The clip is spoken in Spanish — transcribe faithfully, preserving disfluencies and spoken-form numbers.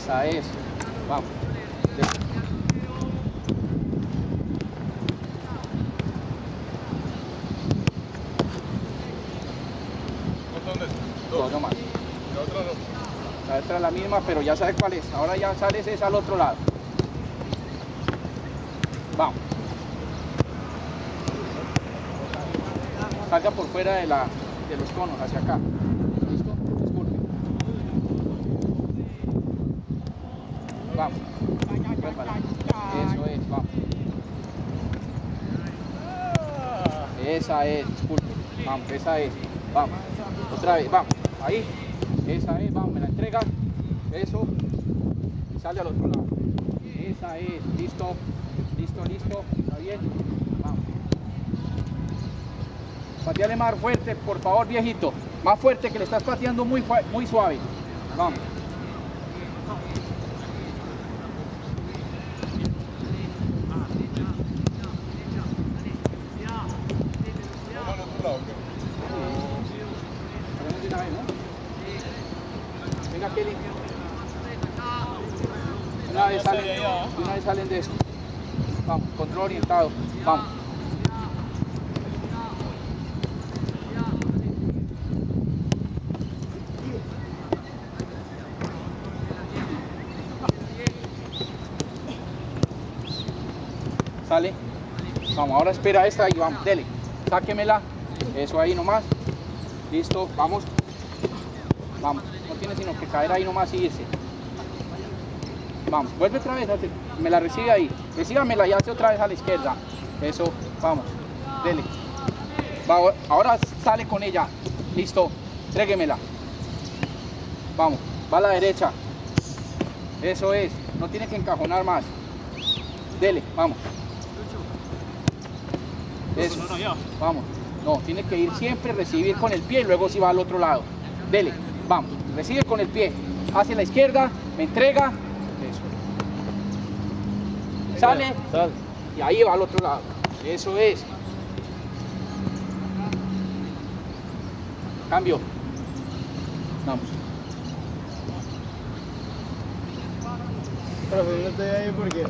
Esa es. Vamos. Dos nomás. La otra no. La otra es la misma, pero ya sabes cuál es. Ahora ya sales es al otro lado. Vamos. Salga por fuera de, la, de los conos, hacia acá. ¿Listo? Disculpe. Vamos. Vuélvala. Eso es, vamos. Esa es, disculpe. Vamos, esa es. Vamos. Otra vez, vamos. Ahí. Esa es, vamos, me la entrega. Eso. Y sale al otro lado. Esa es. Listo. Listo, listo. ¿Está bien? Vamos. Pateale más fuerte, por favor, viejito. Más fuerte, que le estás pateando muy, muy suave. Vamos. Vamos al otro lado. Ponemos de una vez, ¿no? Venga, Kelly. Una vez salen, una vez salen de eso. Vamos, control orientado. Vamos. Sale. Vamos, ahora espera esta y vamos, dele. Sáquemela. Eso ahí nomás. Listo, vamos. Vamos. No tiene sino que caer ahí nomás y irse. Vamos, vuelve otra vez. Me la recibe ahí. Recíbamela y hace otra vez a la izquierda. Eso, vamos. Dele. Va, ahora sale con ella. Listo. Tréguemela. Vamos. Va a la derecha. Eso es. No tiene que encajonar más. Dele, vamos. Eso. Vamos. No, tiene que ir siempre, recibir con el pie y luego si va al otro lado. Dele, vamos. Recibe con el pie. Hacia la izquierda, me entrega. Eso. Sale. Y ahí va al otro lado. Eso es. Cambio. Vamos. Pero no estoy ahí porque...